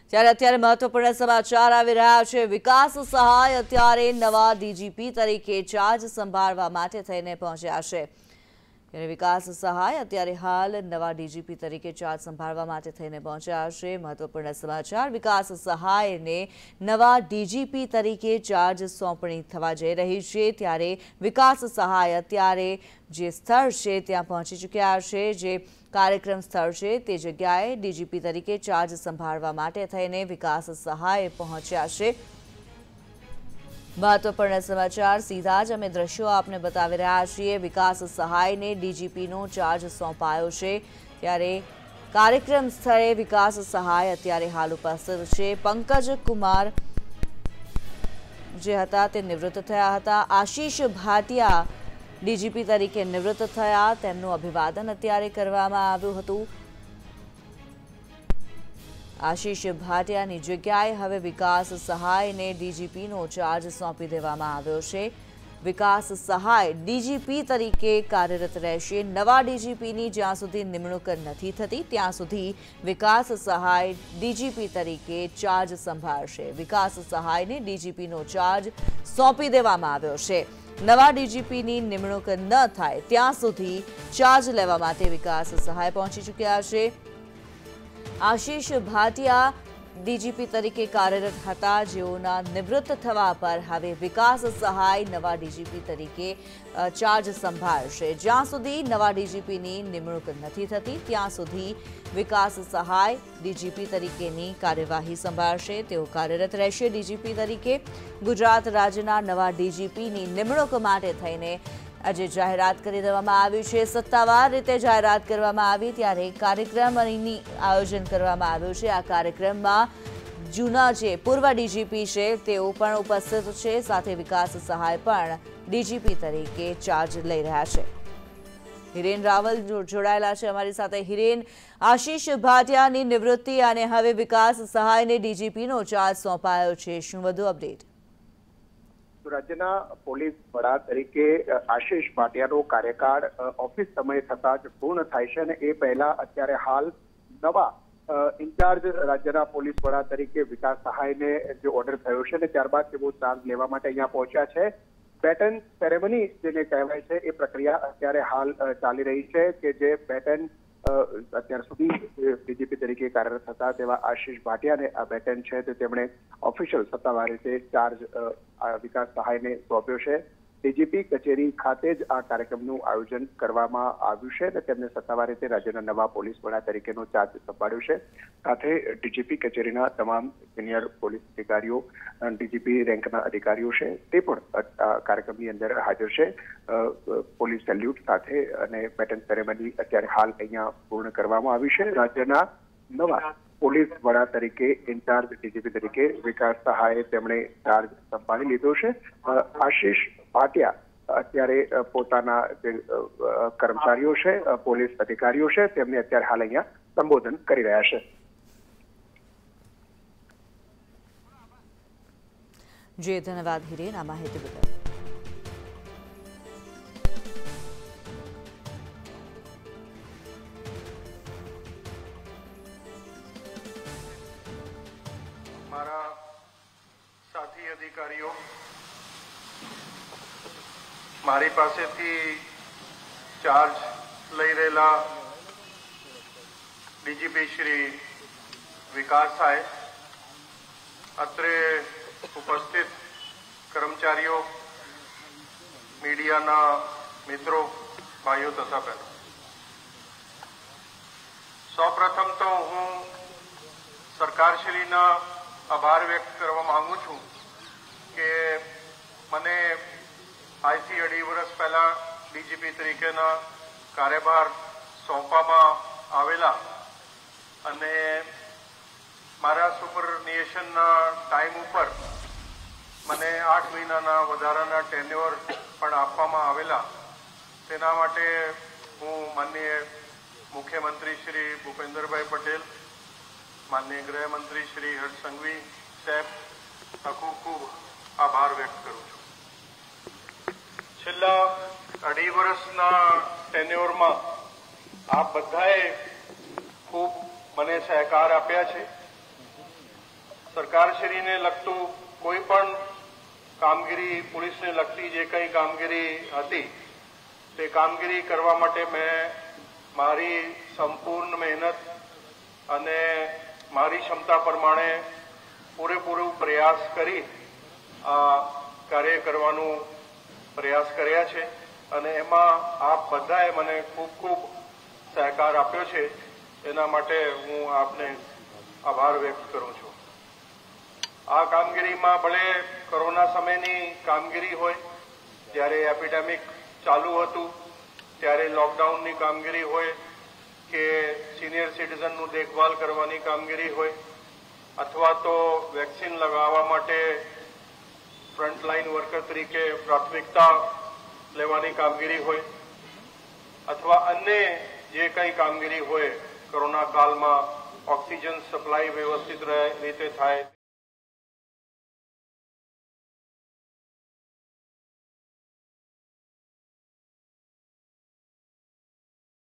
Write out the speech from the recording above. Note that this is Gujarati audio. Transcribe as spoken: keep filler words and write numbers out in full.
ત્યારે અત્યારે મહત્વપૂર્ણ સમાચાર આવી રહ્યા છે। વિકાસ સહાય અત્યારે નવા ડીજીપી તરીકે ચાર્જ સંભાળવા માટે થઈને પહોંચ્યા છે। ત્યારે વિકાસ સહાય અત્યારે હાલ નવા ડીજીપી તરીકે ચાર્જ સંભાળવા માટે થઈને પહોંચ્યા છે। મહત્વપૂર્ણ સમાચાર, વિકાસ સહાયને નવા ડીજીપી તરીકે ચાર્જ સોંપણી થવા જઈ રહી છે। ત્યારે વિકાસ સહાય અત્યારે જે સ્થળ છે ત્યાં પહોંચી ચૂક્યા છે। જે कार्यक्रम स्थल है ते जग्याए डीजीपी तरीके चार्ज संभाळवा माटे थईने विकास सहाय पहोंच्या छे। महत्वपूर्ण समाचार सीधा ज अमे दृश्यो आपने बतावी रह्या छीए। विकास सहाय ने डीजीपी नो चार्ज सौंपायो छे त्यारे कार्यक्रम स्थळे विकास सहाय अत्यारे हाल उपस्थित छे। पंकज कुमार जे हता ते निवृत्त थया हता। आशीष भाटिया डीजीपी तरीके निवृत्त थया, तेमनुं अभिवादन अत्यारे करवामां आव्युं हतुं। आशीष भाटियानी जग्याए हवे विकास सहाय ने डीजीपी नो चार्ज सौंपी देवामां आव्यो छे। विकास सहाय डीजीपी तरीके कार्यरत रहेशे। नवा डीजीपीनी ज्यां सुधी निमणूक नथी थती त्यां सुधी विकास सहाय डीजीपी तरीके चार्ज संभाळशे। विकास सहाय ने डीजीपी नो चार्ज सौंपी देवामां आव्यो छे। नवा डीजीपीनी निमणूक न थाय त्यां सुधी चार्ज लेवा माटे विकास सहाय पहोंची चूक्या छे। आशीष भाटिया डीजीपी तरीके कार्यरत हता, जेओना निवृत्त थवा पर हवे विकास सहाय नवा डीजीपी तरीके चार्ज संभाळशे। ज्यां सुधी नवा डीजीपीनी निमणूक नथी थती त्यां सुधी विकास सहाय डीजीपी तरीकेनी कार्यवाही संभाळशे। तेओ कार्यरत रहेशे डीजीपी तरीके। गुजरात राज्यना नवा डीजीपीनी निमणूक माटे थईने આજે જાહેરાત કરી દેવામાં આવી છે। સત્તાવાર રીતે જાહેરાત કરવામાં આવી ત્યારે કાર્યક્રમની આયોજન કરવામાં આવ્યું છે। આ કાર્યક્રમમાં જૂના જે પૂર્વ ડીજીપી છે તેઓ પણ ઉપસ્થિત છે, સાથે વિકાસ સહાય પણ ડીજીપી તરીકે ચાર્જ લઈ રહ્યા છે। હિરેન રાવલ જોડાયેલા છે અમારી સાથે। હિરેન, આશીષ ભાટિયાની નિવૃત્તિ અને હવે વિકાસ સહાયને ડીજીપીનો ચાર્જ સોંપાયો છે, શું વધુ અપડેટ? રાજ્યના પોલીસ વડા તરીકે આશીષ ભાટિયાનો કાર્યકાળ ઓફિસ સમય થતા જ પૂર્ણ થાય છે અને એ પહેલા અત્યારે હાલ નવા ઇન્ચાર્જ રાજ્યના પોલીસ વડા તરીકે વિકાસ સહાયને જે ઓર્ડર થયો છે અને ત્યારબાદ તેઓ ચાર્જ લેવા માટે અહીંયા પહોંચ્યા છે। બેટન સેરેમની જેને કહેવાય છે એ પ્રક્રિયા અત્યારે હાલ ચાલી રહી છે કે જે બેટન અત્યાર સુધી ડીજીપી તરીકે કાર્યરત હતા તેવા આશીષ ભાટિયાને આ બેટન છે તે તેમણે ઓફિશિયલ સત્તાવાર રીતે ચાર્જ વિકાસ સહાયને સોંપ્યો છે। ડીજીપી કચેરી ખાતે જ આ કાર્યક્રમનું આયોજન કરવામાં આવ્યું છે અને તેમને સત્તાવાર રીતે રાજ્યના નવા પોલીસ વડા તરીકેનો ચાર્જ સંભાળ્યો છે। સાથે ડીજીપી કચેરીના તમામ સિનિયર પોલીસ અધિકારીઓ, ડીજીપી રેન્કના અધિકારીઓ છે તે પણ આ કાર્યક્રમની અંદર હાજર છે। પોલીસ સેલ્યુટ સાથે અને બેટન સેરેમની અત્યારે હાલ અહીંયા પૂર્ણ કરવામાં આવી છે। રાજ્યના નવા પોલીસ વડા તરીકે ઇન્ચાર્જ ડીજીપી તરીકે વિકાસ સહાયે તેમણે ચાર્જ સંભાળી લીધો છે। આશીષ ભાટિયા અત્યારે પોતાના જે કર્મચારીઓ છે, પોલીસ અધિકારીઓ છે તેમને અત્યારે હાલ અહીંયા સંબોધન કરી રહ્યા છે। જી ધન્યવાદ હિરેન આ માહિતી બદલ। મારા સાથી અધિકારીઓ મારી પાસેથી ચાર્જ લઈ રહેલા ડીજીપી શ્રી વિકાસ સહાય, અત્રે ઉપસ્થિત કર્મચારીઓ, મીડિયાના મિત્રો, ભાઈઓ તથા બહેનો, સૌપ્રથમ તો હું સરકારશ્રીના આભાર વ્યક્ત કરવા માંગુ છું કે મને આજથી અઢી વર્ષ પહેલા ડીજીપી તરીકેના કાર્યભાર સોંપવામાં આવેલા અને મારા સુપરનિયેશનના ટાઈમ ઉપર મને આઠ મહિનાના વધારાના ટેન્યોર પણ આપવામાં આવેલા। તેના માટે હું માનનીય મુખ્યમંત્રી શ્રી ભૂપેન્દ્રભાઈ પટેલ, माननीय गृह मंत्री श्री हर्ष संघवी साहेब खूब खूब आभार व्यक्त करूँ छूं। छेल्ला अढ़ी वर्षना टेन्योर में आप बधाए खूब मने सहकार आप्या छे। સરકારશ્રીને લગતું કોઈ પણ કામગીરી, પોલીસને લગતી જે કંઈ કામગીરી હતી તે કામગીરી કરવા માટે મેં મારી સંપૂર્ણ મહેનત અને મારી ક્ષમતા પ્રમાણે પૂરેપૂરો પ્રયાસ કરી આ કાર્ય કરવાનો પ્રયાસ કર્યા છે અને એમાં આપ બધાએ મને ખૂબ ખૂબ સહકાર આપ્યો છે. એના માટે હું આપને આભાર વ્યક્ત કરું છું. આ કામગીરીમાં ભલે કોરોના સમયની કામગીરી હોય, જ્યારે એપિડેમિક ચાલુ હતું ત્યારે લોકડાઉનની કામગીરી હોય કે સિનિયર સિટીઝનનું દેખભાલ કરવાની કામગીરી હોય અથવા તો વેક્સિન લગાવવા માટે ફ્રન્ટલાઇન વર્કર તરીકે પ્રાથમિકતા લેવાની કામગીરી હોય અથવા અન્ય જે કંઈ કામગીરી હોય, કોરોના કાળમાં ઓક્સિજન સપ્લાય વ્યવસ્થિત રીતે થાય